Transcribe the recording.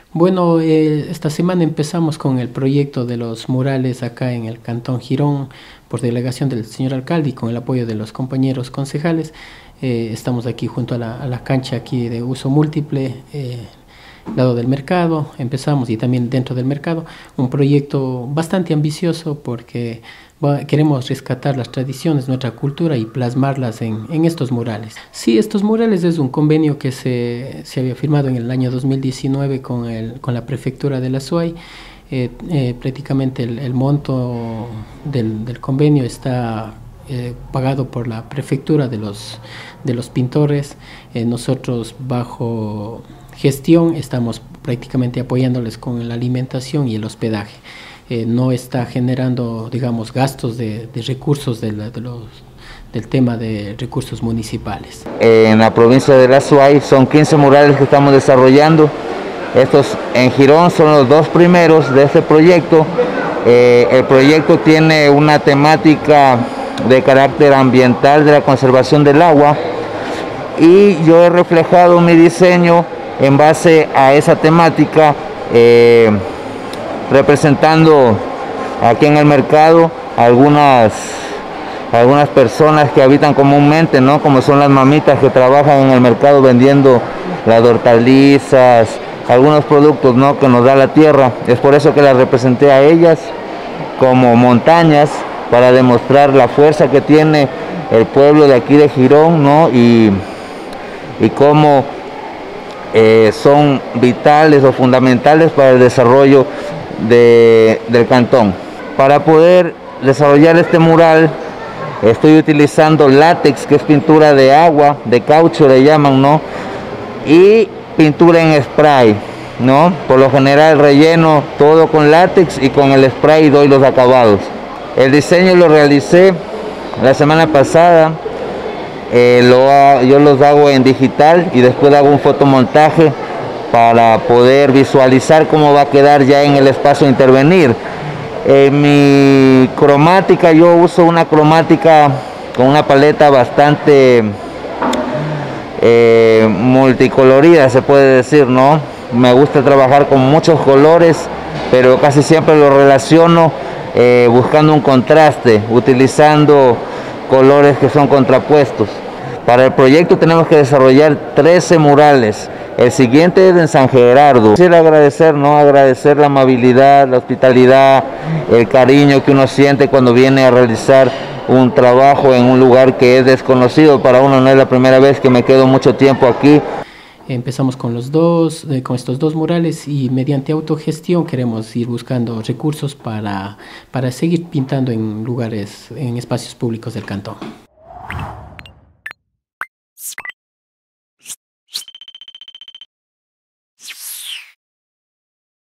Bueno, esta semana empezamos con el proyecto de los murales acá en el Cantón Girón por delegación del señor alcalde y con el apoyo de los compañeros concejales. Estamos aquí junto a la cancha aquí de uso múltiple, lado del mercado. Empezamos y también dentro del mercado un proyecto bastante ambicioso porque queremos rescatar las tradiciones, nuestra cultura y plasmarlas en estos murales. Sí, estos murales es un convenio que se había firmado en el año 2019 con la prefectura de la SUAY. Prácticamente el monto del convenio está pagado por la prefectura de los pintores. Nosotros bajo gestión estamos prácticamente apoyándoles con la alimentación y el hospedaje. No está generando, digamos, gastos de recursos del tema de recursos municipales. En la provincia de la SUAY son 15 murales que estamos desarrollando. Estos en Girón son los dos primeros de este proyecto. El proyecto tiene una temática de carácter ambiental de la conservación del agua y yo he reflejado mi diseño en base a esa temática, representando aquí en el mercado algunas personas que habitan comúnmente, ¿no? Como son las mamitas que trabajan en el mercado vendiendo las hortalizas, algunos productos, ¿no?, que nos da la tierra. Es por eso que las representé a ellas como montañas, para demostrar la fuerza que tiene el pueblo de aquí de Girón, ¿no? Y cómo son vitales o fundamentales para el desarrollo del cantón. Para poder desarrollar este mural estoy utilizando látex, que es pintura de agua, de caucho le llaman, ¿no? Y pintura en spray, ¿no? Por lo general relleno todo con látex y con el spray doy los acabados. El diseño lo realicé la semana pasada. Yo los hago en digital y después hago un fotomontaje para poder visualizar cómo va a quedar ya en el espacio a intervenir. Mi cromática, yo uso una cromática con una paleta bastante multicolorida, se puede decir, ¿no? Me gusta trabajar con muchos colores, pero casi siempre lo relaciono buscando un contraste, utilizando colores que son contrapuestos. Para el proyecto tenemos que desarrollar 13 murales. El siguiente es en San Gerardo. Quisiera agradecer, ¿no? Agradecer la amabilidad, la hospitalidad, el cariño que uno siente cuando viene a realizar un trabajo en un lugar que es desconocido para uno. No es la primera vez que me quedo mucho tiempo aquí. Empezamos con estos dos murales y mediante autogestión queremos ir buscando recursos para seguir pintando en espacios públicos del cantón.